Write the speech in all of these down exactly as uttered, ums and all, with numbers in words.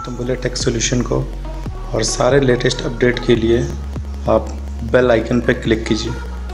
तुंबले take solution को और सारे लेटेस्ट अपडेट के लिए आप बेल आइकन पर क्लिक कीजिए।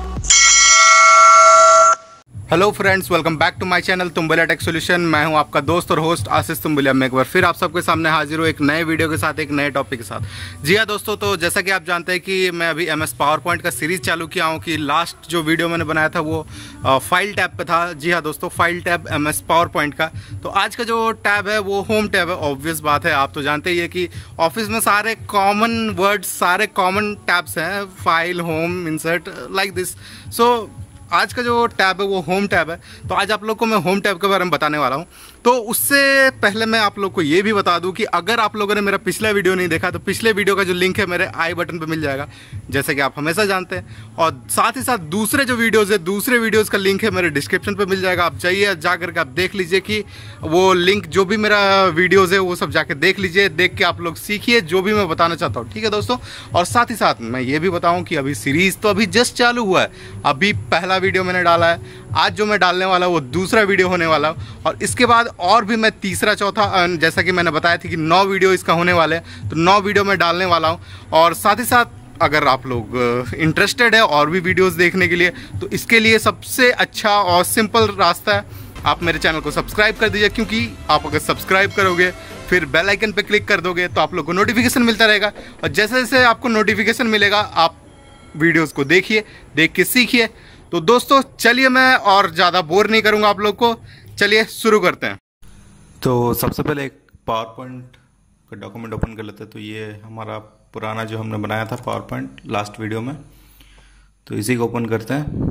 Hello friends, welcome back to my channel तुंबलिया टेक सॉल्यूशन। मैं हूं आपका दोस्त और होस्ट आशीष तुंबलिया। मैं एक बार फिर आप सबके सामने हाजिर हूं एक नए वीडियो के साथ, एक नए टॉपिक के साथ। जी हाँ दोस्तों, तो जैसा कि आप जानते हैं कि मैं अभी एम एस पावर पॉइंट का सीरीज़ चालू किया हूं कि लास्ट जो वीडियो मैंने बनाया था वो फाइल टैब पे था। जी हाँ दोस्तों, file tab M S PowerPoint का। तो आज का जो टैब है वो होम टैब है। ऑब्वियस बात है, आप तो जानते ही है कि ऑफिस में सारे कॉमन वर्ड्स, सारे कॉमन टैब्स हैं, file, home, insert, like this. So आज का जो टैब है वो होम टैब है। तो आज आप लोग को मैं होम टैब के बारे में बताने वाला हूँ। तो उससे पहले मैं आप लोग को ये भी बता दूं कि अगर आप लोगों ने मेरा पिछला वीडियो नहीं देखा तो पिछले वीडियो का जो लिंक है मेरे आई बटन पे मिल जाएगा, जैसे कि आप हमेशा जानते हैं। और साथ ही साथ दूसरे जो वीडियोज़ है, दूसरे वीडियोज़ का लिंक है मेरे डिस्क्रिप्शन पर मिल जाएगा। आप जाइए, जा करके आप देख लीजिए कि वो लिंक, जो भी मेरा वीडियोज़ है वो सब जाके देख लीजिए। देख के आप लोग सीखिए जो भी मैं बताना चाहता हूँ, ठीक है दोस्तों। और साथ ही साथ मैं ये भी बताऊँ कि अभी सीरीज़ तो अभी जस्ट चालू हुआ है। अभी पहला वीडियो मैंने डाला है, आज जो मैं डालने वाला हूँ वो दूसरा वीडियो होने वाला है। और इसके बाद और भी मैं तीसरा, चौथा, जैसा कि मैंने बताया था कि नौ वीडियो इसका होने वाले हैं, तो नौ वीडियो मैं डालने वाला हूँ। और साथ ही साथ अगर आप लोग इंटरेस्टेड है और भी वीडियोस देखने के लिए, तो इसके लिए सबसे अच्छा और सिंपल रास्ता है, आप मेरे चैनल को सब्सक्राइब कर दीजिए। क्योंकि आप अगर सब्सक्राइब करोगे, फिर बेल आइकन पे क्लिक कर दोगे, तो आप लोग को नोटिफिकेशन मिलता रहेगा। और जैसे जैसे आपको नोटिफिकेशन मिलेगा, आप वीडियोस को देखिए, देख के सीखिए। तो दोस्तों चलिए, मैं और ज़्यादा बोर नहीं करूँगा आप लोग को, चलिए शुरू करते हैं। तो सबसे पहले एक पावर पॉइंट का डॉक्यूमेंट ओपन कर लेते हैं। तो ये हमारा पुराना जो हमने बनाया था पावर पॉइंट लास्ट वीडियो में, तो इसी को ओपन करते हैं।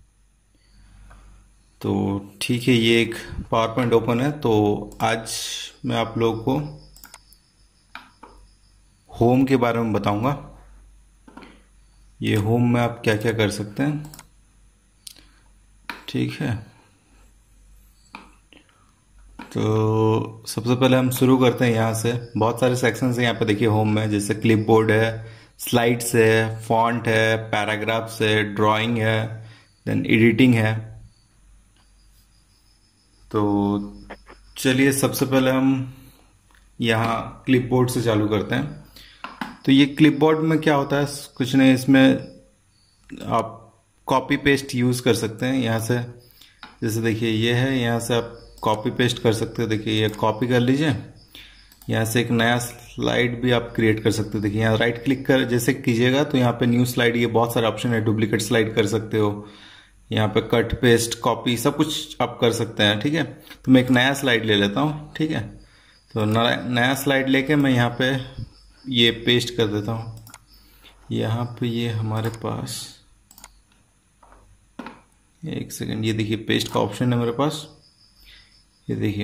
तो ठीक है, ये एक पावर पॉइंट ओपन है। तो आज मैं आप लोगों को होम के बारे में बताऊंगा। ये होम में आप क्या क्या कर सकते हैं, ठीक है। तो सबसे पहले हम शुरू करते हैं यहाँ से। बहुत सारे सेक्शंस हैं यहाँ पे, देखिए होम में, जैसे क्लिपबोर्ड है, स्लाइड्स है, फॉन्ट है, पैराग्राफ्स है, ड्राइंग है, देन एडिटिंग है। तो चलिए सबसे पहले हम यहाँ क्लिपबोर्ड से चालू करते हैं। तो ये क्लिपबोर्ड में क्या होता है, कुछ नहीं, इसमें आप कॉपी पेस्ट यूज़ कर सकते हैं यहाँ से। जैसे देखिए ये है, यहाँ से आप कॉपी पेस्ट कर सकते हो। देखिए ये कॉपी कर लीजिए, यहाँ से एक नया स्लाइड भी आप क्रिएट कर सकते हो। देखिए यहाँ राइट क्लिक कर जैसे कीजिएगा तो यहाँ पे न्यू स्लाइड, ये बहुत सारे ऑप्शन है। डुप्लीकेट स्लाइड कर सकते हो, यहाँ पे कट पेस्ट कॉपी सब कुछ आप कर सकते हैं, ठीक है। तो मैं एक नया स्लाइड ले लेता हूँ, ठीक है। तो नया स्लाइड लेके मैं यहाँ पे ये पेस्ट कर देता हूँ। यहाँ पे ये हमारे पास, एक सेकंड, ये देखिए पेस्ट का ऑप्शन है मेरे पास, ये देखिए।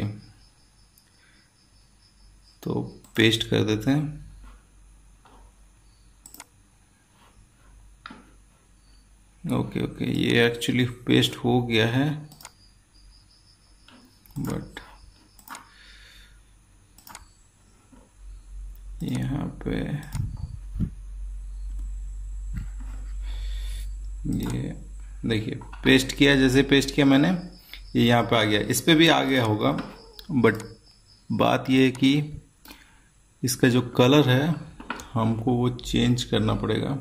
तो पेस्ट कर देते हैं। ओके ओके, ये एक्चुअली पेस्ट हो गया है, बट यहाँ पे ये देखिए पेस्ट किया, जैसे पेस्ट किया मैंने, ये यहाँ पे आ गया। इस पे भी आ गया होगा, बट बात ये है कि इसका जो कलर है हमको वो चेंज करना पड़ेगा।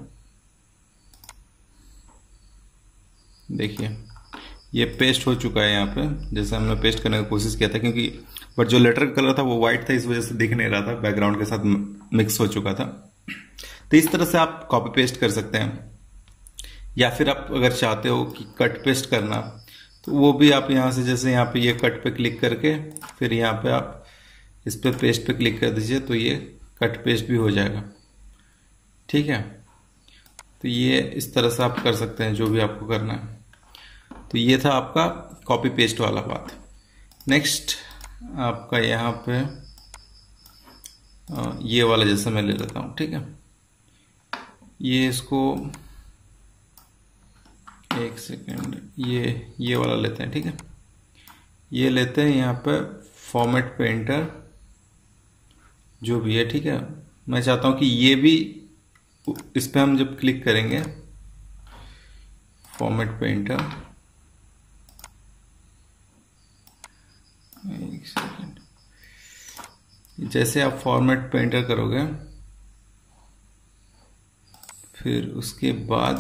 देखिए ये पेस्ट हो चुका है यहाँ पे, जैसे हमने पेस्ट करने की कोशिश किया था, क्योंकि बट जो लेटर का कलर था वो वाइट था, इस वजह से दिख नहीं रहा था, बैकग्राउंड के साथ मिक्स हो चुका था। तो इस तरह से आप कॉपी पेस्ट कर सकते हैं। या फिर आप अगर चाहते हो कि कट पेस्ट करना, तो वो भी आप यहाँ से, जैसे यहाँ पे ये कट पे क्लिक करके फिर यहाँ पे आप इस पे पेस्ट पे क्लिक कर दीजिए, तो ये कट पेस्ट भी हो जाएगा, ठीक है। तो ये इस तरह से आप कर सकते हैं जो भी आपको करना है। तो ये था आपका कॉपी पेस्ट वाला बात। नेक्स्ट आपका यहाँ पे ये वाला, जैसे मैं ले लेता हूँ, ठीक है। ये इसको एक सेकेंड, ये ये वाला लेते हैं, ठीक है। ये लेते हैं यहाँ पे फॉर्मेट पेंटर जो भी है, ठीक है। मैं चाहता हूँ कि ये भी, इस पे हम जब क्लिक करेंगे फॉर्मेट पेंटर, एक सेकेंड, जैसे आप फॉर्मेट पे एंटर करोगे, फिर उसके बाद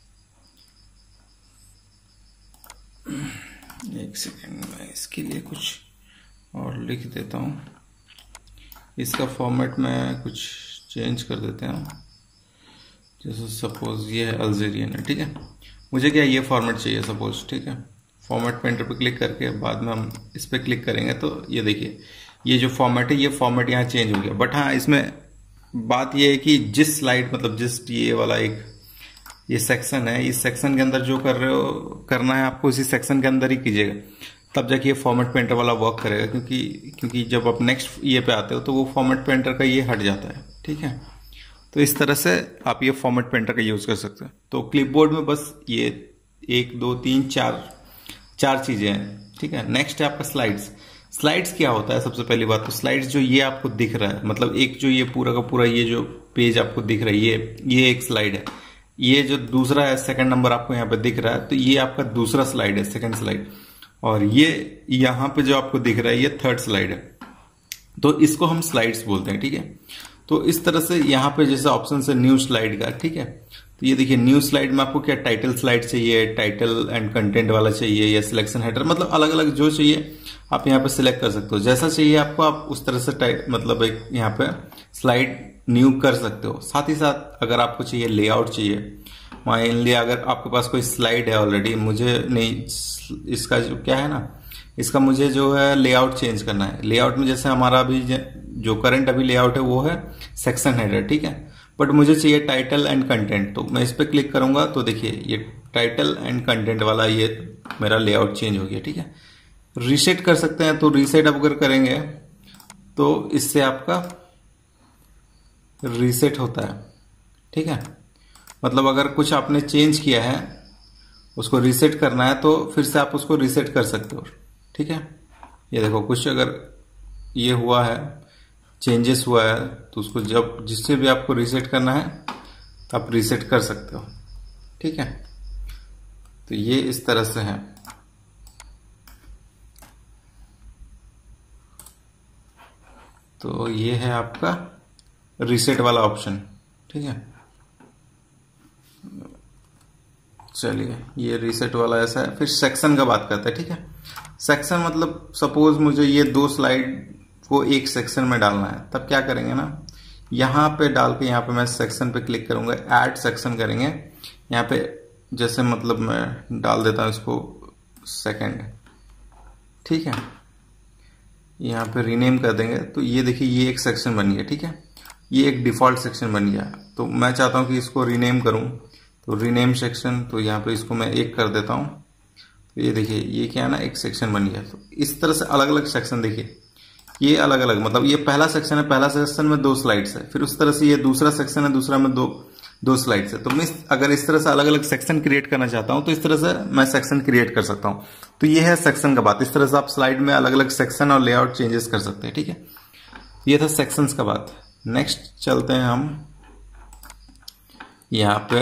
एक सेकेंड में इसके लिए कुछ और लिख देता हूँ। इसका फॉर्मेट में कुछ चेंज कर देते हैं। जैसे सपोज ये है अल्जीरियन है, ठीक है, मुझे क्या ये फॉर्मेट चाहिए सपोज, ठीक है। फॉर्मेट पे एंटर पे क्लिक करके बाद में हम इस पर क्लिक करेंगे तो ये देखिए ये जो फॉर्मेट है ये फॉर्मेट यहाँ चेंज हो गया। बट हाँ, इसमें बात ये है कि जिस स्लाइड मतलब जिस ये वाला एक ये सेक्शन है, इस सेक्शन के अंदर जो कर रहे हो करना है आपको इसी सेक्शन के अंदर ही कीजिएगा, तब जाके ये फॉर्मेट पेंटर वाला वर्क करेगा। क्योंकि क्योंकि जब आप नेक्स्ट ये पे आते हो तो वो फॉर्मेट पेंटर का ये हट जाता है, ठीक है। तो इस तरह से आप ये फॉर्मेट पेंटर का यूज कर सकते हैं। तो क्लिपबोर्ड में बस ये एक दो तीन चार चार चीजें हैं, ठीक है। नेक्स्ट है आपका स्लाइड्स। स्लाइड्स क्या होता है? सबसे पहली बात तो स्लाइड्स जो ये आपको दिख रहा है, मतलब एक जो ये पूरा का पूरा ये जो पेज आपको दिख रहा है, ये ये एक स्लाइड है। ये जो दूसरा है सेकंड नंबर आपको यहाँ पे दिख रहा है, तो ये आपका दूसरा स्लाइड है, सेकंड स्लाइड। और ये यहाँ पे जो आपको दिख रहा है ये थर्ड स्लाइड है। तो इसको हम स्लाइड्स बोलते हैं, ठीक है। तो इस तरह से यहाँ पे जैसे ऑप्शन है न्यू स्लाइड का, ठीक है। तो ये देखिए न्यू स्लाइड में आपको क्या टाइटल स्लाइड चाहिए, टाइटल एंड कंटेंट वाला चाहिए, या सिलेक्शन हेडर, मतलब अलग अलग जो चाहिए आप यहाँ पे सिलेक्ट कर सकते हो। जैसा चाहिए आपको आप उस तरह से मतलब एक यहाँ पे स्लाइड न्यू कर सकते हो। साथ ही साथ अगर आपको चाहिए लेआउट चाहिए, मान लिया अगर आपके पास कोई स्लाइड है ऑलरेडी, मुझे नहीं इसका जो क्या है ना, इसका मुझे जो है लेआउट चेंज करना है। लेआउट में जैसे हमारा अभी जो करंट अभी लेआउट है वो है सेक्शन हेडर, ठीक है। बट मुझे चाहिए टाइटल एंड कंटेंट, तो मैं इस पर क्लिक करूंगा तो देखिए ये टाइटल एंड कंटेंट वाला ये मेरा लेआउट चेंज हो गया, ठीक है। रीसेट कर सकते हैं, तो रीसेट अगर करेंगे तो इससे आपका रीसेट होता है, ठीक है। मतलब अगर कुछ आपने चेंज किया है उसको रीसेट करना है तो फिर से आप उसको रीसेट कर सकते हो, ठीक है। ये देखो कुछ अगर ये हुआ है, चेंजेस हुआ है, तो उसको जब जिससे भी आपको रीसेट करना है आप रीसेट कर सकते हो, ठीक है। तो ये इस तरह से है। तो ये है आपका रीसेट वाला ऑप्शन, ठीक है। चलिए ये रीसेट वाला ऐसा है। फिर सेक्शन का बात करते हैं, ठीक है। सेक्शन मतलब सपोज मुझे ये दो स्लाइड को एक सेक्शन में डालना है, तब क्या करेंगे ना, यहाँ पे डाल के यहाँ पे मैं सेक्शन पे क्लिक करूंगा, ऐड सेक्शन करेंगे। यहाँ पे जैसे मतलब मैं डाल देता हूँ इसको सेकंड, ठीक है। यहाँ पे रीनेम कर देंगे तो ये देखिए ये एक सेक्शन बन गया, ठीक है। ये एक डिफॉल्ट सेक्शन बन गया। तो मैं चाहता हूँ कि इसको रीनेम करूँ, तो रीनेम सेक्शन, तो यहाँ पे इसको मैं एक कर देता हूँ। तो ये देखिए ये क्या है ना, एक सेक्शन बन गया। तो इस तरह से अलग अलग सेक्शन देखिए, ये अलग अलग मतलब ये पहला सेक्शन है, पहला सेक्शन में दो स्लाइड्स है। फिर उस तरह से ये दूसरा सेक्शन है, दूसरा में दो दो स्लाइड्स है। तो मैं अगर इस तरह से अलग अलग सेक्शन क्रिएट करना चाहता हूं तो इस तरह से मैं सेक्शन क्रिएट कर सकता हूं। तो ये है सेक्शन का बात। इस तरह से आप स्लाइड में अलग अलग सेक्शन और लेआउट चेंजेस कर सकते हैं, ठीक है। ये था सेक्शंस का बात। नेक्स्ट चलते हैं हम यहाँ पे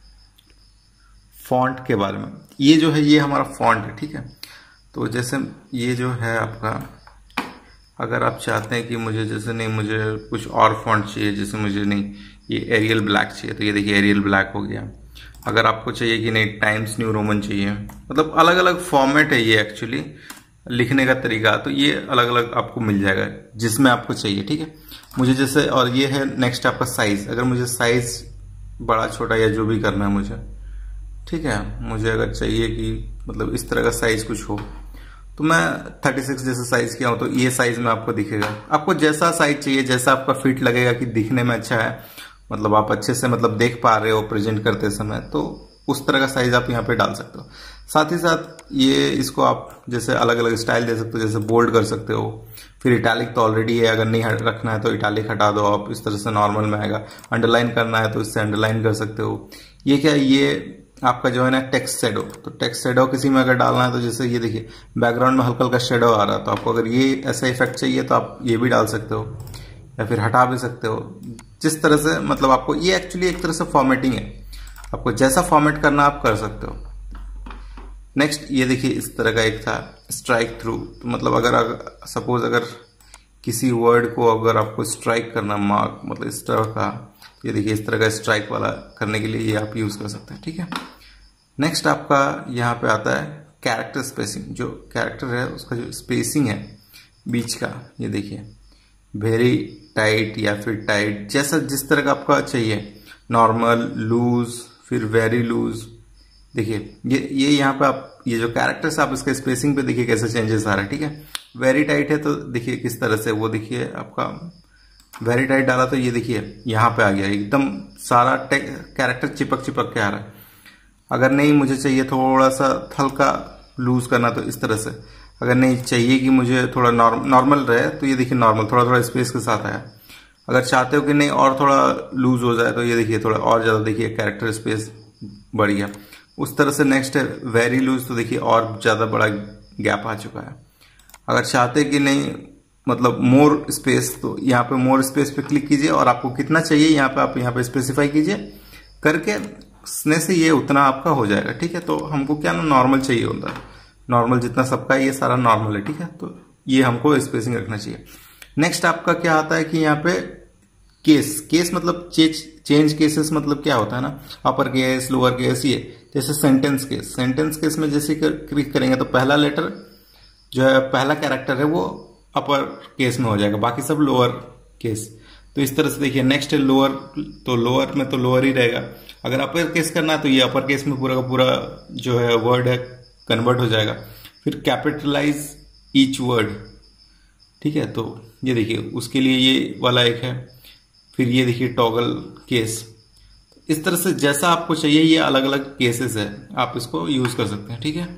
फॉन्ट के बारे में। ये जो है ये हमारा फॉन्ट है, ठीक है। तो जैसे ये जो है आपका, अगर आप चाहते हैं कि मुझे जैसे नहीं मुझे कुछ और फॉन्ट चाहिए, जैसे मुझे नहीं ये एरियल ब्लैक चाहिए, तो ये देखिए एरियल ब्लैक हो गया। अगर आपको चाहिए कि नहीं टाइम्स न्यू रोमन चाहिए, मतलब अलग अलग फॉर्मेट है ये एक्चुअली लिखने का तरीका, तो ये अलग अलग आपको मिल जाएगा जिसमें आपको चाहिए, ठीक है। मुझे जैसे, और ये है नेक्स्ट आपका साइज। अगर मुझे साइज बड़ा छोटा या जो भी करना है मुझे, ठीक है, मुझे अगर चाहिए कि मतलब इस तरह का साइज कुछ हो, तो मैं छत्तीस जैसा साइज किया हूं, तो ये साइज में आपको दिखेगा। आपको जैसा साइज चाहिए, जैसा आपका फिट लगेगा कि दिखने में अच्छा है, मतलब आप अच्छे से मतलब देख पा रहे हो प्रेजेंट करते समय, तो उस तरह का साइज आप यहाँ पे डाल सकते हो। साथ ही साथ ये इसको आप जैसे अलग अलग स्टाइल दे सकते हो, जैसे बोल्ड कर सकते हो। फिर इटैलिक तो ऑलरेडी है, अगर नहीं रखना है तो इटैलिक हटा दो आप, इस तरह से नॉर्मल में आएगा। अंडरलाइन करना है तो इससे अंडरलाइन कर सकते हो। ये क्या, ये आपका जो है ना टेक्स्ट शेडो, तो टेक्स्ट शेडो किसी में अगर डालना है तो जैसे ये देखिए बैकग्राउंड में हल्का हल्का शेडो आ रहा है, तो आपको अगर ये ऐसा इफेक्ट चाहिए तो आप ये भी डाल सकते हो या फिर हटा भी सकते हो, जिस तरह से मतलब आपको। ये एक्चुअली एक तरह से फॉर्मेटिंग है, आपको जैसा फॉर्मेट करना आप कर सकते हो। नेक्स्ट ये देखिए इस तरह का एक था स्ट्राइक थ्रू, तो मतलब अगर सपोज अगर किसी वर्ड को अगर आपको स्ट्राइक करना, मार्क मतलब इस तरह का, ये देखिए इस तरह का स्ट्राइक वाला करने के लिए ये आप यूज कर सकते हैं, ठीक है। नेक्स्ट आपका यहाँ पे आता है कैरेक्टर स्पेसिंग। जो कैरेक्टर है उसका जो स्पेसिंग है बीच का, ये देखिए वेरी टाइट या फिर टाइट, जैसा जिस तरह का आपका चाहिए, नॉर्मल, लूज, फिर वेरी लूज। देखिए ये ये यहाँ पे आप ये जो कैरेक्टर्स आप इसके स्पेसिंग पे देखिए कैसे चेंजेस आ रहा है, ठीक है। वेरी टाइट है तो देखिए किस तरह से, वो देखिए आपका वेरी टाइट डाला तो ये देखिए यहाँ पे आ गया, एकदम सारा कैरेक्टर चिपक चिपक के आ रहा है। अगर नहीं मुझे चाहिए थोड़ा सा हल्का लूज करना तो इस तरह से, अगर नहीं चाहिए कि मुझे थोड़ा नॉर्मल रहे तो ये देखिए नॉर्मल थोड़ा थोड़ा स्पेस के साथ आया। अगर चाहते हो कि नहीं और थोड़ा लूज हो जाए तो ये देखिए थोड़ा और ज्यादा देखिए कैरेक्टर स्पेस बढ़ गया। उस तरह से नेक्स्ट है वेरी लूज, तो देखिए और ज्यादा बड़ा गैप आ चुका है। अगर चाहते कि नहीं मतलब मोर स्पेस, तो यहाँ पे मोर स्पेस पे क्लिक कीजिए और आपको कितना चाहिए यहाँ पे आप यहाँ पे स्पेसिफाई कीजिए करके, उसने से ये उतना आपका हो जाएगा, ठीक है। तो हमको क्या ना नॉर्मल चाहिए होता है, नॉर्मल जितना सबका ये सारा नॉर्मल है, ठीक है। तो ये हमको स्पेसिंग रखना चाहिए। नेक्स्ट आपका क्या आता है कि यहाँ पे केस, केस मतलब चेंज चेंज केसेस मतलब क्या होता है ना, अपर केस, लोअर केस, ये जैसे सेंटेंस केस। सेंटेंस केस में जैसे क्लिक करेंगे तो पहला लेटर जो है, पहला कैरेक्टर है वो अपर केस में हो जाएगा, बाकी सब लोअर केस। तो इस तरह से देखिए नेक्स्ट है लोअर, तो लोअर में तो लोअर ही रहेगा। अगर अपर केस करना है तो ये अपर केस में पूरा का पूरा जो है वर्ड है कन्वर्ट हो जाएगा। फिर कैपिटलाइज ईच वर्ड, ठीक है। तो ये देखिए उसके लिए ये वाला एक है। फिर ये देखिए टॉगल केस। इस तरह से जैसा आपको चाहिए, ये अलग अलग केसेस है, आप इसको यूज कर सकते हैं, ठीक है।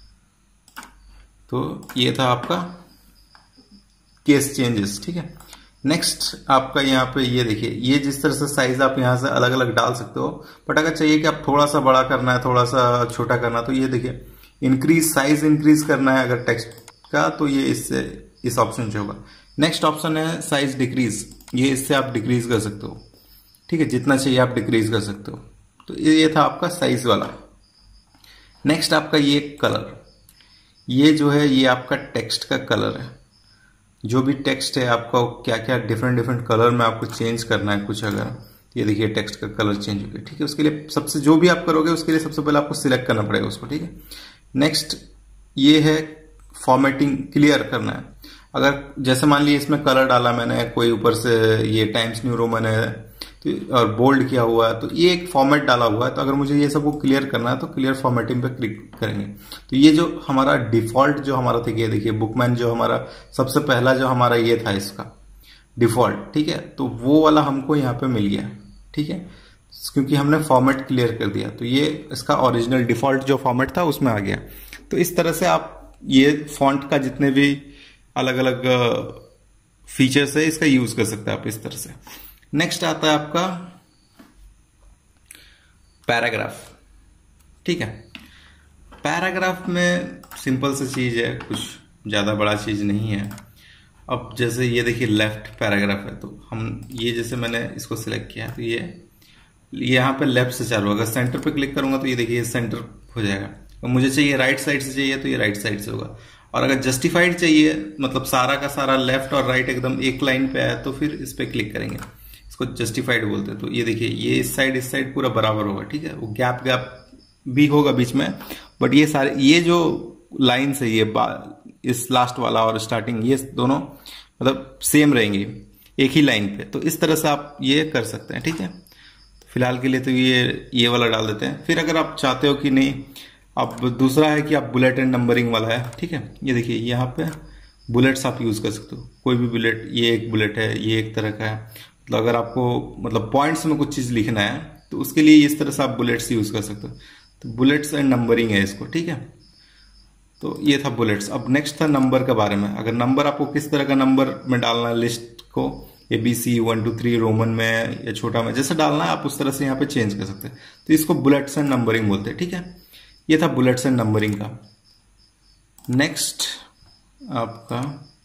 तो ये था आपका केस चेंजेस, ठीक है। नेक्स्ट आपका यहाँ पे ये देखिए, ये जिस तरह से साइज आप यहाँ से अलग अलग डाल सकते हो, बट अगर चाहिए कि आप थोड़ा सा बड़ा करना है, थोड़ा सा छोटा करना है, तो ये देखिए इंक्रीज, साइज इंक्रीज करना है अगर टेक्स्ट का, तो ये इससे इस ऑप्शन से होगा। नेक्स्ट ऑप्शन है साइज डिक्रीज, ये इससे आप डिक्रीज कर सकते हो, ठीक है, जितना चाहिए आप डिक्रीज कर सकते हो। तो ये था आपका साइज वाला। नेक्स्ट आपका ये कलर, ये जो है ये आपका टेक्स्ट का कलर है। जो भी टेक्स्ट है आपका क्या क्या डिफरेंट डिफरेंट कलर में आपको चेंज करना है कुछ, अगर ये देखिए टेक्स्ट का कलर चेंज हो गया, ठीक है। उसके लिए सबसे जो भी आप करोगे उसके लिए सबसे पहले आपको सिलेक्ट करना पड़ेगा उसको, ठीक है। नेक्स्ट ये है फॉर्मेटिंग क्लियर करना है। अगर जैसे मान लीजिए इसमें कलर डाला मैंने, कोई ऊपर से ये टाइम्स न्यू रोमन है तो और बोल्ड किया हुआ है, तो ये एक फॉर्मेट डाला हुआ है। तो अगर मुझे ये सब को क्लियर करना है तो क्लियर फॉर्मेटिंग पे क्लिक करेंगे। तो ये जो हमारा डिफॉल्ट जो हमारा था, ये देखिए बुकमैन जो हमारा सबसे पहला जो हमारा ये था इसका डिफॉल्ट, ठीक है। तो वो वाला हमको यहाँ पे मिल गया, ठीक है, क्योंकि हमने फॉर्मेट क्लियर कर दिया। तो ये इसका ओरिजिनल डिफॉल्ट जो फॉर्मेट था उसमें आ गया। तो इस तरह से आप ये फॉन्ट का जितने भी अलग अलग फीचर्स है इसका यूज कर सकते हैं आप इस तरह से। नेक्स्ट आता है आपका पैराग्राफ, ठीक है। पैराग्राफ में सिंपल सी चीज है, कुछ ज्यादा बड़ा चीज नहीं है। अब जैसे ये देखिए लेफ्ट पैराग्राफ है, तो हम ये जैसे मैंने इसको सिलेक्ट किया तो ये यहाँ पे लेफ्ट से चालू, अगर सेंटर पे क्लिक करूंगा तो ये देखिए सेंटर हो जाएगा। तो मुझे चाहिए राइट साइड से चाहिए तो ये राइट साइड से होगा। और अगर जस्टिफाइड चाहिए मतलब सारा का सारा लेफ्ट और राइट एकदम एक लाइन पे है तो फिर इस पे क्लिक करेंगे, इसको जस्टिफाइड बोलते हैं। तो ये देखिए ये इस साइड इस साइड पूरा बराबर होगा, ठीक है। वो गैप गैप भी होगा बीच में, बट ये सारे ये जो लाइन है ये इस लास्ट वाला और स्टार्टिंग ये दोनों मतलब सेम रहेंगी एक ही लाइन पे। तो इस तरह से आप ये कर सकते हैं, ठीक है। फिलहाल के लिए तो ये ये वाला डाल देते हैं। फिर अगर आप चाहते हो कि नहीं, अब दूसरा है कि आप बुलेट एंड नंबरिंग वाला है, ठीक है। ये देखिए यहाँ पे बुलेट्स आप यूज कर सकते हो, कोई भी बुलेट, ये एक बुलेट है, ये एक तरह का है। मतलब अगर आपको मतलब पॉइंट्स में कुछ चीज लिखना है तो उसके लिए इस तरह से आप बुलेट्स यूज कर सकते हो। तो बुलेट्स एंड नंबरिंग है इसको, ठीक है। तो ये था बुलेट्स। अब नेक्स्ट था नंबर के बारे में। अगर नंबर आपको किस तरह का नंबर में डालना है लिस्ट को, A B C one two three roman में या छोटा में, जैसे डालना है आप उस तरह से यहाँ पे चेंज कर सकते हैं। तो इसको बुलेट्स एंड नंबरिंग बोलते हैं, ठीक है। ये था बुलेट्स एंड नंबरिंग का। नेक्स्ट आपका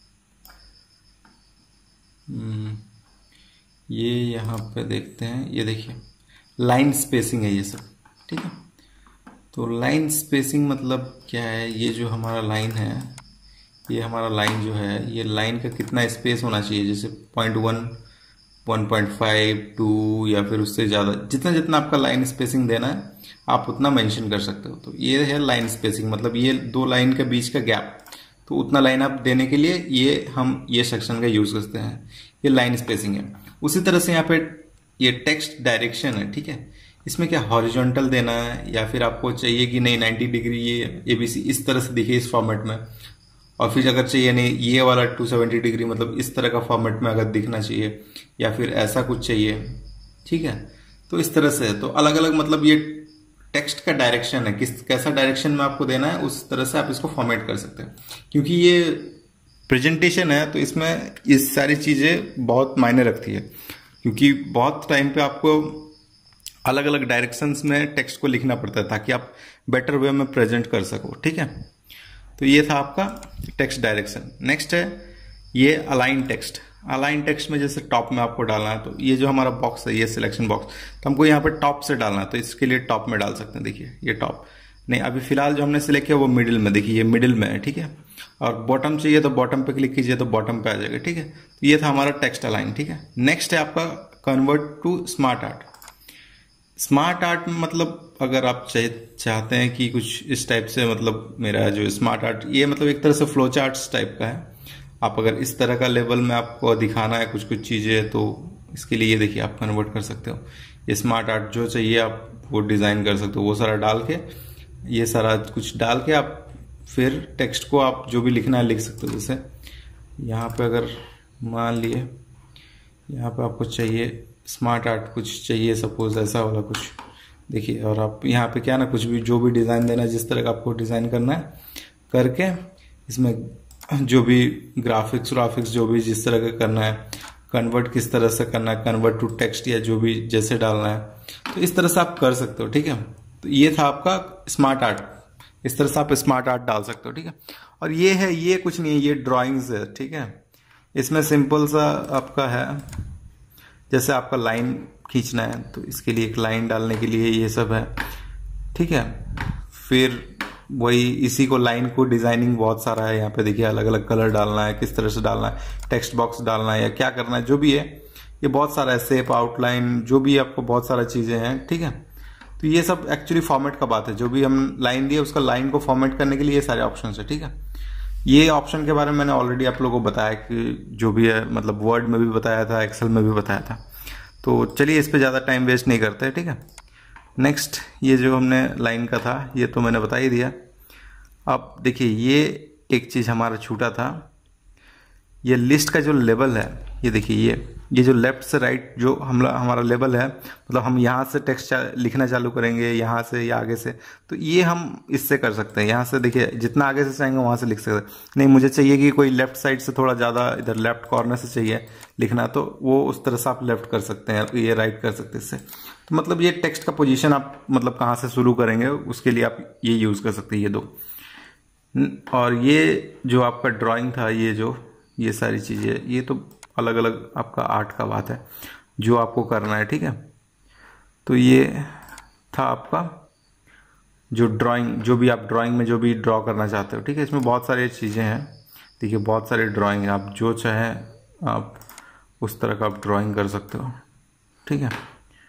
ये यहाँ पे देखते हैं, ये देखिए लाइन स्पेसिंग है ये सब, ठीक है। तो लाइन स्पेसिंग मतलब क्या है, ये जो हमारा लाइन है ये हमारा लाइन जो है, ये लाइन का कितना स्पेस होना चाहिए, जैसे point one, one point five, two या फिर उससे ज़्यादा, जितना जितना आपका लाइन स्पेसिंग देना है आप उतना मेंशन कर सकते हो। तो ये है लाइन स्पेसिंग, मतलब ये दो लाइन के बीच का गैप, तो उतना लाइन आप देने के लिए ये हम ये सेक्शन का यूज करते हैं, ये लाइन स्पेसिंग है। उसी तरह से यहाँ पे ये टेक्स्ट डायरेक्शन है, ठीक है, इसमें क्या हॉरिजॉन्टल देना है या फिर आपको चाहिए कि नहीं नाइन्टी डिग्री ये एबीसी इस तरह से दिखे इस फॉर्मेट में, और फिर अगर चाहिए नहीं ये वाला टू सेवेंटी डिग्री मतलब इस तरह का फॉर्मेट में अगर दिखना चाहिए या फिर ऐसा कुछ चाहिए, ठीक है, तो इस तरह से। तो अलग अलग मतलब ये टेक्स्ट का डायरेक्शन है, किस कैसा डायरेक्शन में आपको देना है उस तरह से आप इसको फॉर्मेट कर सकते हैं। क्योंकि ये प्रेजेंटेशन है तो इसमें ये सारी चीजें बहुत मायने रखती है, क्योंकि बहुत टाइम पे आपको अलग अलग डायरेक्शंस में टेक्स्ट को लिखना पड़ता है ताकि आप बेटर वे में प्रेजेंट कर सको, ठीक है। तो ये था आपका टेक्स्ट डायरेक्शन। नेक्स्ट है ये अलाइन टेक्स्ट। अलाइन टेक्स्ट में जैसे टॉप में आपको डालना है, तो ये जो हमारा बॉक्स है ये सिलेक्शन बॉक्स, तो हमको यहाँ पे टॉप से डालना है, तो इसके लिए टॉप में डाल सकते हैं। देखिए ये टॉप नहीं, अभी फिलहाल जो हमने सिलेक्ट किया वो मिडिल में, देखिए ये मिडिल में है, ठीक है। और बॉटम चाहिए तो बॉटम पे क्लिक कीजिए तो बॉटम पे आ जाएगा, ठीक है। तो ये था हमारा टेक्स्ट अलाइन, ठीक है। नेक्स्ट है आपका convert to SmartArt. SmartArt मतलब अगर आप चाहते हैं कि कुछ इस टाइप से, मतलब मेरा जो स्मार्ट आर्ट ये मतलब एक तरह से फ्लो चार्ट्स टाइप का है। आप अगर इस तरह का लेवल में आपको दिखाना है कुछ कुछ चीजें, तो इसके लिए ये देखिए आप कन्वर्ट कर सकते हो। ये स्मार्ट आर्ट जो चाहिए आप वो डिजाइन कर सकते हो, वो सारा डाल के, ये सारा कुछ डाल के आप फिर टेक्स्ट को आप जो भी लिखना है लिख सकते हो। जैसे यहाँ पे अगर मान लिए यहाँ पे आपको चाहिए स्मार्ट आर्ट कुछ चाहिए, सपोज ऐसा वाला कुछ, देखिए, और आप यहाँ पे क्या ना कुछ भी जो भी डिजाइन देना है, जिस तरह का आपको डिजाइन करना है करके इसमें जो भी ग्राफिक्स ग्राफिक्स जो भी जिस तरह का करना है, कन्वर्ट किस तरह से करना है, कन्वर्ट टू टेक्स्ट या जो भी जैसे डालना है, तो इस तरह से आप कर सकते हो, ठीक है। तो ये था आपका स्मार्ट आर्ट, इस तरह से आप स्मार्ट आर्ट डाल सकते हो, ठीक है। और ये है, ये कुछ नहीं है, ये ड्राइंग्स है, ठीक है। इसमें सिंपल सा आपका है, जैसे आपका लाइन खींचना है तो इसके लिए एक लाइन डालने के लिए ये सब है, ठीक है। फिर वही इसी को लाइन को डिजाइनिंग बहुत सारा है, यहाँ पे देखिए अलग अलग कलर डालना है, किस तरह से डालना है, टेक्स्ट बॉक्स डालना है या क्या करना है, जो भी है ये बहुत सारा है, शेप आउटलाइन जो भी आपको बहुत सारा चीजें हैं, ठीक है। तो ये सब एक्चुअली फॉर्मेट का बात है, जो भी हम लाइन दिए उसका लाइन को फॉर्मेट करने के लिए ये सारे ऑप्शन है, ठीक है। ये ऑप्शन के बारे में मैंने ऑलरेडी आप लोगों को बताया कि जो भी है, मतलब वर्ड में भी बताया था, एक्सेल में भी बताया था। तो चलिए इस पे ज़्यादा टाइम वेस्ट नहीं करते, ठीक है। नेक्स्ट ये जो हमने लाइन का था ये तो मैंने बता ही दिया। अब देखिए ये एक चीज़ हमारा छूटा था, ये लिस्ट का जो लेवल है, ये देखिए ये ये जो लेफ्ट से राइट जो हम हमारा लेवल है, मतलब हम यहाँ से टेक्स्ट चा, लिखना चालू करेंगे यहाँ से या आगे से, तो ये हम इससे कर सकते हैं। यहाँ से देखिए जितना आगे से चाहेंगे वहाँ से लिख सकते हैं। नहीं मुझे चाहिए कि कोई लेफ्ट साइड से थोड़ा ज़्यादा इधर लेफ्ट कॉर्नर से चाहिए लिखना, तो वो उस तरह से आप लेफ्ट कर सकते हैं, ये राइट कर सकते हैं इससे। तो मतलब ये टेक्स्ट का पोजीशन आप मतलब कहाँ से शुरू करेंगे उसके लिए आप ये यूज़ कर सकते हैं, ये दो। और ये जो आपका ड्राइंग था, ये जो ये सारी चीज़ें, ये तो अलग अलग आपका आर्ट का बात है जो आपको करना है, ठीक है। तो ये था आपका जो ड्राइंग, जो भी आप ड्राइंग में जो भी ड्रॉ करना चाहते हो, ठीक है। इसमें बहुत सारी चीज़ें हैं, देखिए बहुत सारे ड्राइंग है, आप जो चाहें आप उस तरह का आप ड्राइंग कर सकते हो, ठीक है।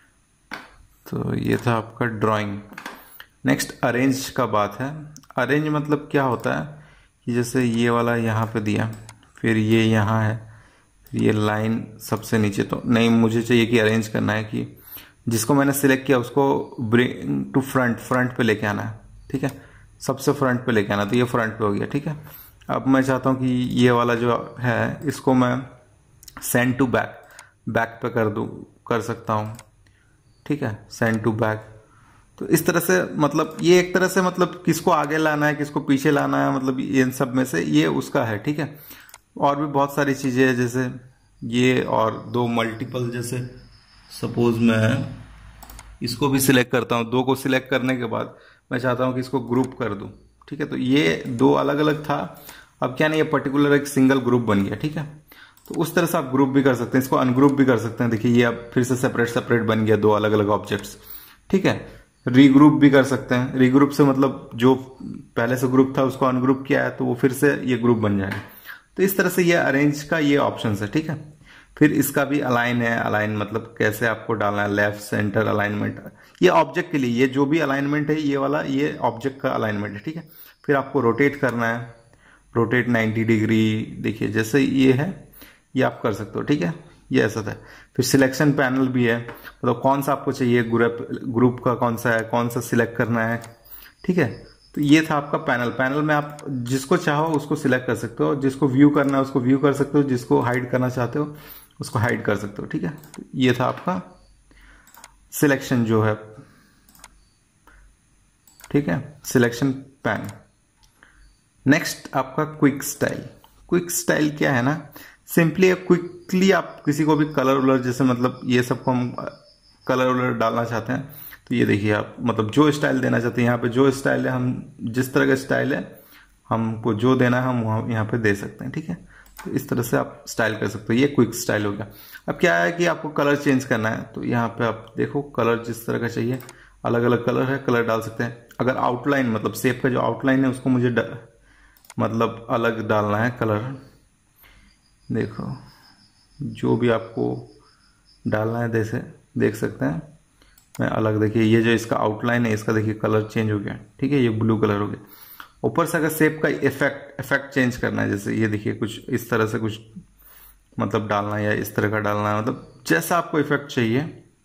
तो ये था आपका ड्राइंग। नेक्स्ट अरेंज का बात है। अरेंज मतलब क्या होता है कि जैसे ये वाला यहाँ पे दिया, फिर ये यहाँ है, फिर ये लाइन सबसे नीचे, तो नहीं मुझे चाहिए कि अरेंज करना है कि जिसको मैंने सिलेक्ट किया उसको ब्रिंग टू फ्रंट, फ्रंट पे लेके आना है, ठीक है। सबसे फ्रंट पे लेके आना, तो ये फ्रंट पे हो गया, ठीक है। अब मैं चाहता हूँ कि ये वाला जो है इसको मैं सेंड टू बैक, बैक पे कर दूँ, कर सकता हूँ, ठीक है, सेंड टू बैक। तो इस तरह से मतलब ये एक तरह से मतलब किसको आगे लाना है किसको पीछे लाना है, मतलब इन सब में से ये उसका है, ठीक है। और भी बहुत सारी चीजें हैं, जैसे ये और दो मल्टीपल, जैसे सपोज मैं इसको भी सिलेक्ट करता हूँ, दो को सिलेक्ट करने के बाद मैं चाहता हूँ कि इसको ग्रुप कर दूँ, ठीक है। तो ये दो अलग अलग था, अब क्या नहीं ये पर्टिकुलर एक सिंगल ग्रुप बन गया, ठीक है। तो उस तरह से आप ग्रुप भी कर सकते हैं, इसको अनग्रुप भी कर सकते हैं। देखिए ये अब फिर से सेपरेट सेपरेट बन गया, दो अलग अलग ऑब्जेक्ट्स, ठीक है। रीग्रुप भी कर सकते हैं। रीग्रुप से मतलब जो पहले से ग्रुप था उसको अनग्रुप किया है तो वो फिर से ये ग्रुप बन जाएगा। तो इस तरह से ये अरेंज का ये ऑप्शन है, ठीक है। फिर इसका भी अलाइन है, अलाइन मतलब कैसे आपको डालना है, लेफ्ट सेंटर अलाइनमेंट, ये ऑब्जेक्ट के लिए, ये जो भी अलाइनमेंट है ये वाला ये ऑब्जेक्ट का अलाइनमेंट है, ठीक है। फिर आपको रोटेट करना है, रोटेट नाइन्टी डिग्री, देखिए जैसे ये है ये आप कर सकते हो, ठीक है। ये ऐसा था। फिर सिलेक्शन पैनल भी है, मतलब कौन सा आपको चाहिए, ग्रुप ग्रुप का कौन सा है, कौन सा सिलेक्ट करना है, ठीक है। तो ये था आपका पैनल। पैनल में आप जिसको चाहो उसको सिलेक्ट कर सकते हो, जिसको व्यू करना है उसको व्यू कर सकते हो, जिसको हाइड करना चाहते हो उसको हाइड कर सकते हो, ठीक है। तो ये था आपका सिलेक्शन जो है, ठीक है, सिलेक्शन पैन। नेक्स्ट आपका क्विक स्टाइल। क्विक स्टाइल क्या है ना, सिंपली क्विकली आप किसी को भी कलर वलर, जैसे मतलब ये सबको हम कलर वलर डालना चाहते हैं तो ये देखिए आप मतलब जो स्टाइल देना चाहते हैं, यहाँ पे जो स्टाइल है, हम जिस तरह का स्टाइल है हमको जो देना है हम वहाँ यहाँ पे दे सकते हैं, ठीक है। तो इस तरह से आप स्टाइल कर सकते हो, ये क्विक स्टाइल हो गया। अब क्या है कि आपको कलर चेंज करना है तो यहाँ पे आप देखो कलर जिस तरह का चाहिए, अलग अलग कलर है, कलर डाल सकते हैं। अगर आउटलाइन मतलब शेप का जो आउटलाइन है उसको मुझे मतलब अलग डालना है कलर, देखो जो भी आपको डालना है जैसे देख सकते हैं, मैं अलग, देखिए ये जो इसका आउटलाइन है इसका देखिए कलर चेंज हो गया, ठीक है, ये ब्लू कलर हो गया। ऊपर से अगर शेप का इफेक्ट इफेक्ट चेंज करना है, जैसे ये देखिए कुछ इस तरह से कुछ मतलब डालना है या इस तरह का डालना है, मतलब जैसा आपको इफेक्ट चाहिए,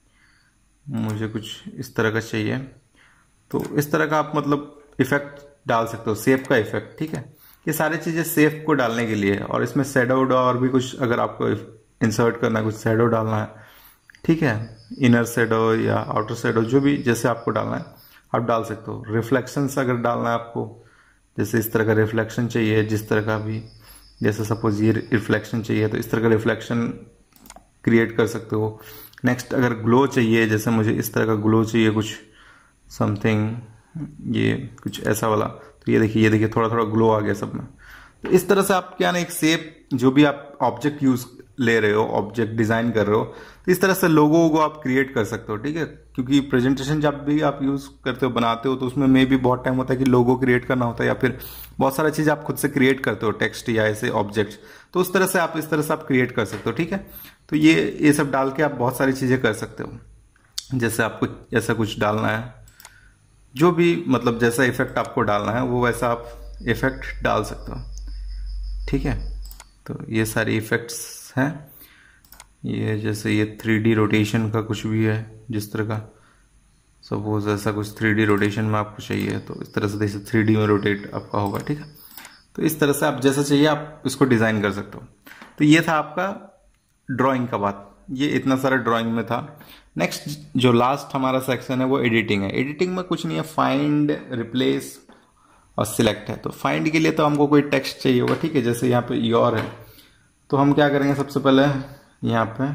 मुझे कुछ इस तरह का चाहिए तो इस तरह का आप मतलब इफेक्ट डाल सकते हो, शेप का इफेक्ट, ठीक है। ये सारी चीजें शेप को डालने के लिए है। और इसमें शेडो और भी कुछ अगर आपको इंसर्ट करना है, कुछ शेडो डालना है, ठीक है, इनर शेडो या आउटर शेडो जो भी जैसे आपको डालना है आप डाल सकते हो। रिफ्लेक्शन अगर डालना है आपको, जैसे इस तरह का रिफ्लेक्शन चाहिए, जिस तरह का भी, जैसे सपोज ये रिफ्लेक्शन चाहिए तो इस तरह का रिफ्लेक्शन क्रिएट कर सकते हो। नेक्स्ट अगर ग्लो चाहिए, जैसे मुझे इस तरह का ग्लो चाहिए कुछ समथिंग, ये कुछ ऐसा वाला, तो ये देखिए ये देखिए थोड़ा थोड़ा ग्लो आ गया सब में। तो इस तरह से आप क्या ना एक शेप, जो भी आप ऑब्जेक्ट यूज ले रहे हो, ऑब्जेक्ट डिजाइन कर रहे हो, तो इस तरह से लोगो को आप क्रिएट कर सकते हो, ठीक है। क्योंकि प्रेजेंटेशन जब भी आप यूज करते हो, बनाते हो, तो उसमें मे भी बहुत टाइम होता है कि लोगो क्रिएट करना होता है या फिर बहुत सारा चीज आप खुद से क्रिएट करते हो, टेक्स्ट या ऐसे ऑब्जेक्ट, तो उस तरह से आप इस तरह से आप क्रिएट कर सकते हो, ठीक है। तो ये ये सब डाल के आप बहुत सारी चीजें कर सकते हो, जैसे आपको ऐसा कुछ डालना है, जो भी मतलब जैसा इफेक्ट आपको डालना है वो वैसा आप इफेक्ट डाल सकते हो, ठीक है। तो ये सारी इफेक्ट्स हैं, ये जैसे ये थ्री डी रोटेशन का कुछ भी है, जिस तरह का सपोज ऐसा कुछ थ्री डी रोटेशन में आपको चाहिए तो इस तरह से जैसे थ्री डी में रोटेट आपका होगा, ठीक है। तो इस तरह से आप जैसा चाहिए आप इसको डिजाइन कर सकते हो। तो ये था आपका ड्राइंग का बात, ये इतना सारा ड्राइंग में था। नेक्स्ट जो लास्ट हमारा सेक्शन है वो एडिटिंग है। एडिटिंग में कुछ नहीं है, फाइंड, रिप्लेस और सिलेक्ट है। तो फाइंड के लिए तो हमको कोई टेक्स्ट चाहिए होगा, ठीक है, जैसे यहाँ पे योर है, तो हम क्या करेंगे, सबसे पहले यहाँ पे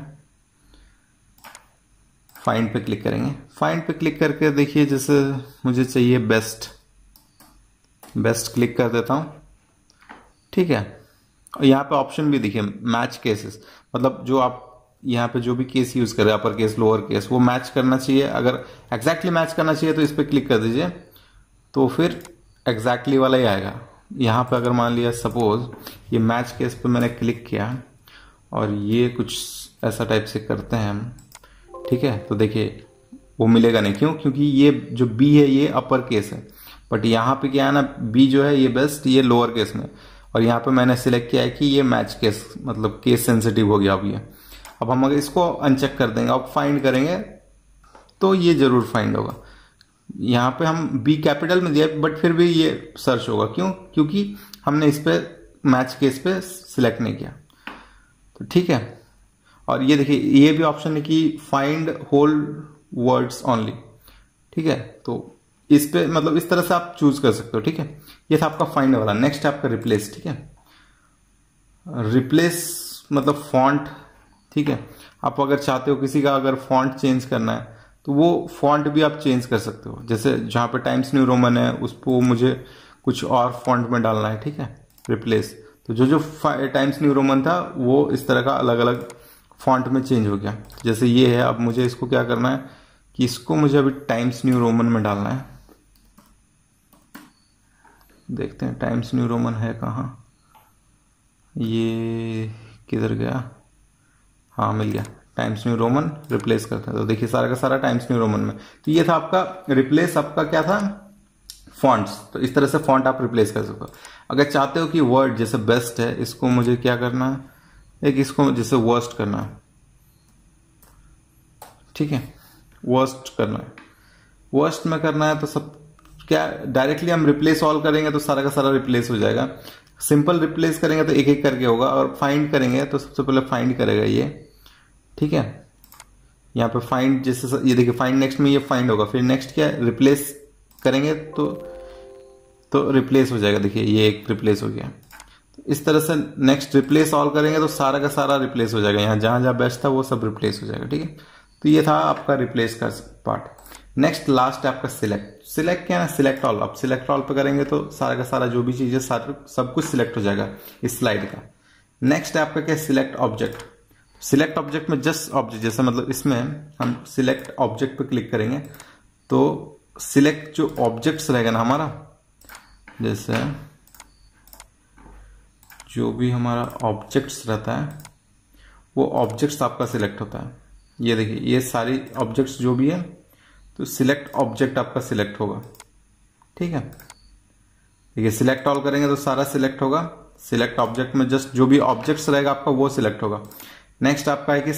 फाइंड पे क्लिक करेंगे। फाइंड पे क्लिक करके देखिए जैसे मुझे चाहिए बेस्ट, बेस्ट क्लिक कर देता हूँ, ठीक है। और यहाँ पे ऑप्शन भी देखिए मैच केसेस, मतलब जो आप यहाँ पे जो भी केस यूज कर रहे हैं, अपर केस लोअर केस, वो मैच करना चाहिए। अगर एग्जैक्टली मैच करना चाहिए तो इस पर क्लिक कर दीजिए, तो फिर एग्जैक्टली वाला ही आएगा। यहाँ पे अगर मान लिया सपोज ये मैच केस पे मैंने क्लिक किया और ये कुछ ऐसा टाइप से करते हैं हम, ठीक है, तो देखिए वो मिलेगा नहीं। क्यों? क्योंकि ये जो बी है ये अपर केस है, बट यहाँ पे क्या है ना, बी जो है ये बेस्ट, ये लोअर केस में, और यहाँ पे मैंने सिलेक्ट किया है कि ये मैच केस, मतलब केस सेंसिटिव हो गया अब ये। अब हम अगर इसको अनचेक कर देंगे, अब फाइंड करेंगे तो ये जरूर फाइंड होगा। यहाँ पे हम बी कैपिटल में दिया बट फिर भी ये सर्च होगा। क्यों? क्योंकि हमने इस पे मैच केस पे सिलेक्ट नहीं किया। तो ठीक है, और ये देखिए ये भी ऑप्शन है कि फाइंड होल वर्ड्स ओनली, ठीक है। तो इस पे मतलब इस तरह से आप चूज कर सकते हो, ठीक है। ये था आपका फाइंड वाला। नेक्स्ट है आपका रिप्लेस, ठीक है। रिप्लेस मतलब फॉन्ट, ठीक है। आप अगर चाहते हो किसी का अगर फॉन्ट चेंज करना है तो वो फॉन्ट भी आप चेंज कर सकते हो। जैसे जहां पे टाइम्स न्यू रोमन है उसको मुझे कुछ और फॉन्ट में डालना है, ठीक है, रिप्लेस। तो जो जो टाइम्स न्यू रोमन था वो इस तरह का अलग अलग फॉन्ट में चेंज हो गया। जैसे ये है, अब मुझे इसको क्या करना है कि इसको मुझे अभी टाइम्स न्यू रोमन में डालना है। देखते हैं टाइम्स न्यू रोमन है कहाँ, ये किधर गया, हाँ मिल गया, टाइम्स न्यू रोमन रिप्लेस करते हैं। तो देखिए सारा का सारा टाइम्स न्यू रोमन में। तो ये था आपका रिप्लेस, आपका क्या था, फॉन्ट्स। तो इस तरह से फॉन्ट आप रिप्लेस कर सकते हो। अगर चाहते हो कि वर्ड जैसे बेस्ट है, इसको मुझे क्या करना है, एक इसको जैसे वर्स्ट करना है, ठीक है, वर्स्ट करना है। वर्स्ट में करना है तो सब क्या डायरेक्टली हम रिप्लेस ऑल करेंगे तो सारा का सारा रिप्लेस हो जाएगा। सिंपल रिप्लेस करेंगे तो एक एक करके होगा, और फाइंड करेंगे तो सबसे पहले फाइंड करेगा ये, ठीक है। यहाँ पे फाइंड जैसे ये देखिए फाइंड नेक्स्ट में ये फाइंड होगा, फिर नेक्स्ट क्या रिप्लेस करेंगे तो तो रिप्लेस हो जाएगा। देखिए ये एक रिप्लेस हो गया। इस तरह से नेक्स्ट रिप्लेस ऑल करेंगे तो सारा का सारा रिप्लेस हो जाएगा। यहाँ जहां जहां बेस्ट था वो सब रिप्लेस हो जाएगा, ठीक है। तो ये था आपका रिप्लेस का पार्ट। नेक्स्ट लास्ट है आपका सिलेक्ट। सिलेक्ट क्या है, सिलेक्ट ऑल। आप सिलेक्ट ऑल पे करेंगे तो सारा का सारा जो भी चीज है सारा सब कुछ सिलेक्ट हो जाएगा इस स्लाइड का। नेक्स्ट है आपका क्या, सिलेक्ट ऑब्जेक्ट। सिलेक्ट ऑब्जेक्ट में जस्ट ऑब्जेक्ट, जैसे मतलब इसमें हम सिलेक्ट ऑब्जेक्ट पे क्लिक करेंगे तो सिलेक्ट जो ऑब्जेक्ट्स रहेगा ना हमारा, जैसे जो भी हमारा ऑब्जेक्ट्स रहता है वो ऑब्जेक्ट्स आपका सिलेक्ट होता है। ये देखिए ये सारी ऑब्जेक्ट्स जो भी है तो सिलेक्ट ऑब्जेक्ट आपका सिलेक्ट होगा, ठीक है। देखिए सिलेक्ट ऑल करेंगे तो सारा सिलेक्ट होगा। सिलेक्ट ऑब्जेक्ट में जस्ट जो भी ऑब्जेक्ट्स रहेगा आपका वो सिलेक्ट होगा। नेक्स्ट आपका है कि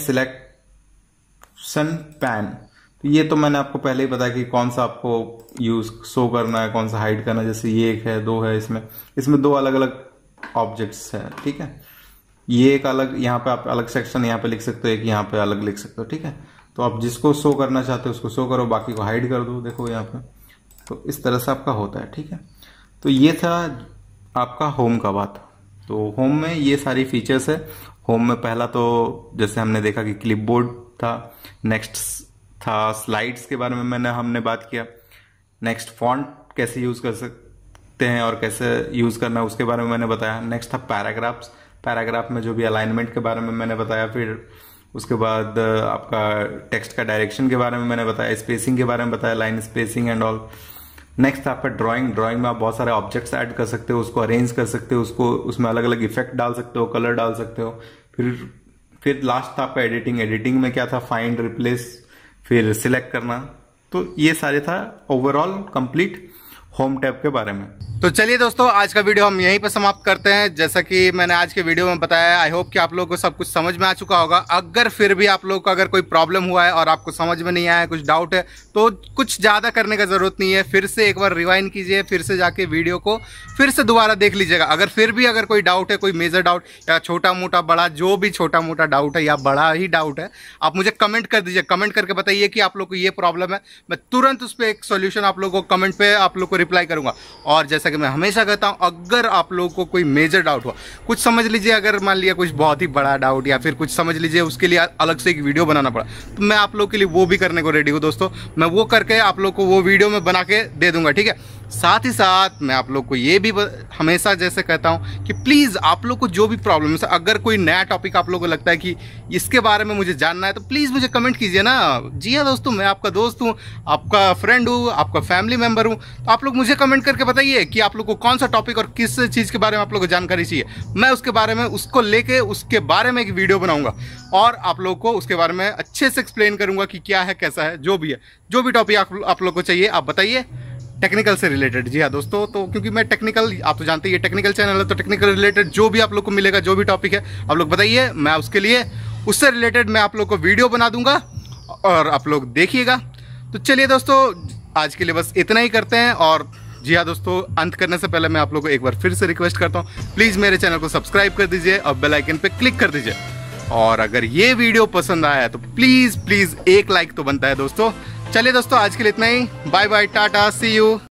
सिलेक्शन पैन। तो ये तो मैंने आपको पहले ही बताया कि कौन सा आपको यूज शो करना है, कौन सा हाइड करना है। जैसे ये एक है, दो है, इसमें इसमें दो अलग अलग ऑब्जेक्ट्स है, ठीक है। ये एक अलग, यहाँ पे आप अलग सेक्शन यहाँ पे लिख सकते हो, एक यहाँ पे अलग लिख सकते हो, ठीक है। तो आप जिसको शो करना चाहते हो उसको शो करो, बाकी को हाइड कर दो। देखो यहाँ पे तो इस तरह से आपका होता है, ठीक है। तो ये था आपका होम का बात। तो होम में ये सारी फीचर्स है। होम में पहला तो जैसे हमने देखा कि क्लिपबोर्ड था, नेक्स्ट था स्लाइड्स के बारे में मैंने हमने बात किया, नेक्स्ट फॉन्ट कैसे यूज कर सकते हैं और कैसे यूज करना है उसके बारे में मैंने बताया। नेक्स्ट था पैराग्राफ्स। पैराग्राफ में जो भी अलाइनमेंट के बारे में मैंने बताया। फिर उसके बाद आपका टेक्स्ट का डायरेक्शन के बारे में मैंने बताया, स्पेसिंग के बारे में बताया, line spacing and all. Next आपका ड्राइंग। ड्राइंग में आप बहुत सारे ऑब्जेक्ट्स ऐड कर सकते हो, उसको अरेंज कर सकते हो, उसको उसमें अलग अलग इफेक्ट डाल सकते हो, कलर डाल सकते हो। फिर फिर लास्ट था आपका एडिटिंग। एडिटिंग में क्या था, फाइंड, रिप्लेस, फिर सिलेक्ट करना। तो ये सारे था ओवरऑल कंप्लीट होम टैब के बारे में। तो चलिए दोस्तों, आज का वीडियो हम यहीं पर समाप्त करते हैं। जैसा कि मैंने आज के वीडियो में बताया, आई होप कि आप लोगों को सब कुछ समझ में आ चुका होगा। अगर फिर भी आप लोगों को अगर कोई प्रॉब्लम हुआ है और आपको समझ में नहीं आया, कुछ डाउट है, तो कुछ ज़्यादा करने का ज़रूरत नहीं है। फिर से एक बार रिवाइंड कीजिए, फिर से जाके वीडियो को फिर से दोबारा देख लीजिएगा। अगर फिर भी अगर कोई डाउट है, कोई मेजर डाउट या छोटा मोटा बड़ा, जो भी छोटा मोटा डाउट है या बड़ा ही डाउट है, आप मुझे कमेंट कर दीजिए। कमेंट करके बताइए कि आप लोग को ये प्रॉब्लम है। मैं तुरंत उस पर एक सोल्यूशन आप लोगों को कमेंट पे आप लोग को रिप्लाई करूँगा। और जैसा कि मैं हमेशा कहता हूं, अगर आप लोगों को कोई मेजर डाउट हुआ, कुछ समझ लीजिए, अगर मान लिया कुछ बहुत ही बड़ा डाउट या फिर कुछ समझ लीजिए, उसके लिए अलग से एक वीडियो बनाना पड़ा, तो मैं आप लोग के लिए वो भी करने को रेडी हूं दोस्तों। मैं वो करके आप लोग को वो वीडियो में बना के दे दूंगा, ठीक है। साथ ही साथ मैं आप लोग को ये भी हमेशा जैसे कहता हूं कि प्लीज़ आप लोग को जो भी प्रॉब्लम है, अगर कोई नया टॉपिक आप लोग को लगता है कि इसके बारे में मुझे जानना है, तो प्लीज़ मुझे कमेंट कीजिए ना। जी हाँ दोस्तों, मैं आपका दोस्त हूँ, आपका फ्रेंड हूँ, आपका फैमिली मेम्बर हूँ। तो आप लोग मुझे कमेंट करके बताइए कि आप लोग को कौन सा टॉपिक और किस चीज़ के बारे में आप लोग को जानकारी चाहिए। मैं उसके बारे में उसको लेके उसके बारे में एक वीडियो बनाऊंगा और आप लोग को उसके बारे में अच्छे से एक्सप्लेन करूंगा कि क्या है, कैसा है, जो भी है, जो भी टॉपिक आप, आप लोग को चाहिए आप बताइए, टेक्निकल से रिलेटेड। जी हाँ दोस्तों, तो क्योंकि मैं टेक्निकल, आप तो जानते ही है टेक्निकल चैनल है, तो टेक्निकल रिलेटेड जो भी आप लोग को मिलेगा, जो भी टॉपिक है आप लोग बताइए, मैं उसके लिए उससे रिलेटेड मैं आप लोग को वीडियो बना दूंगा और आप लोग देखिएगा। तो चलिए दोस्तों, आज के लिए बस इतना ही करते हैं। और जी हाँ दोस्तों, अंत करने से पहले मैं आप लोग को एक बार फिर से रिक्वेस्ट करता हूँ, प्लीज़ मेरे चैनल को सब्सक्राइब कर दीजिए और बेल आइकन पे क्लिक कर दीजिए। और अगर ये वीडियो पसंद आया है तो प्लीज़ प्लीज़ एक लाइक तो बनता है दोस्तों। चलिए दोस्तों, आज के लिए इतना ही। Bye bye, tata, see you.